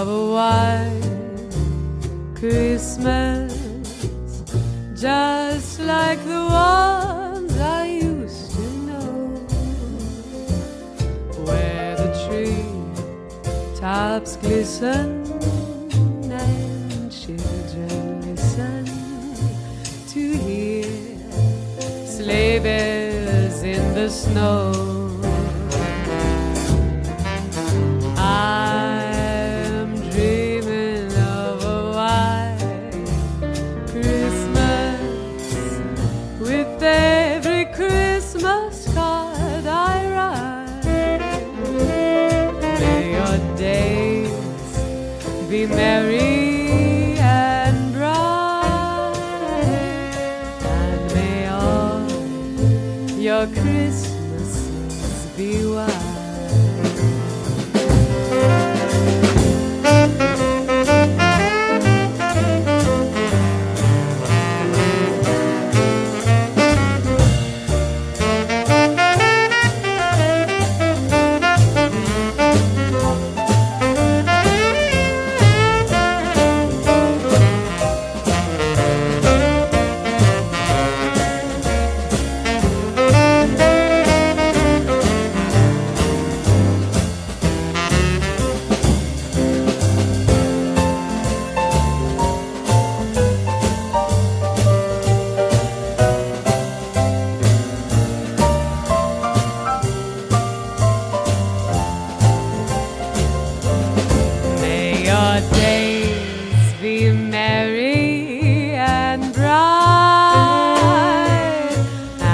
of a white Christmas, just like the ones I used to know, where the tree tops glisten and children listen to hear sleigh bells in the snow. I'm dreaming of a white Christmas, with every Christmas card I write. May your days be merry and bright, and may all your Christmases be white.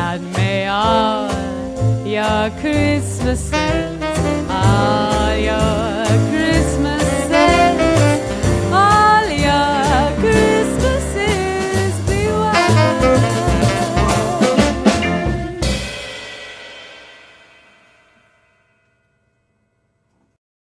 Christmases, all your